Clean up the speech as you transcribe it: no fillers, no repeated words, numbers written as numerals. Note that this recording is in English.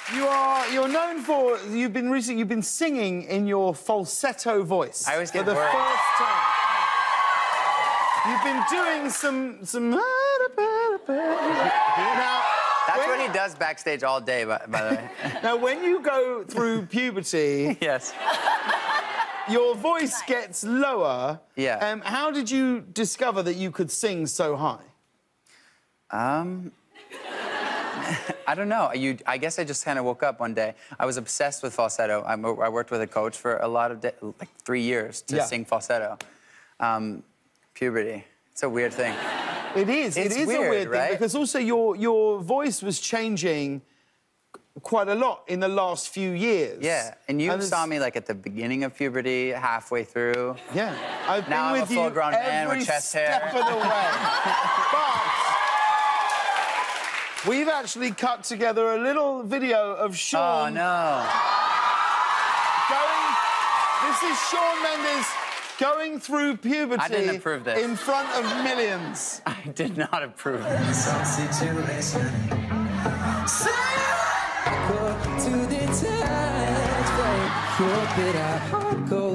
You're known for you've been singing in your falsetto voice. I always get for the worried. first time. You've been doing some now. That's what he does backstage all day, by the way. Now, when you go through puberty, Yes. your voice gets lower. Yeah. How did you discover that you could sing so high? I don't know. I guess I just kind of woke up one day. I was obsessed with falsetto. I worked with a coach for a lot of like 3 years to sing falsetto. Puberty. It's a weird thing. It is. It's a weird, weird right? thing because also your voice was changing quite a lot in the last few years. Yeah, and you saw me like at the beginning of puberty, halfway through. Yeah, I've been Now I'm with a full-grown man with chest hair. Every step of the way. But we've actually cut together a little video of Shawn. Oh no! This is Shawn Mendes going through puberty. I didn't approve this. In front of millions. I did not approve this. To the touch, babe. Keep it out,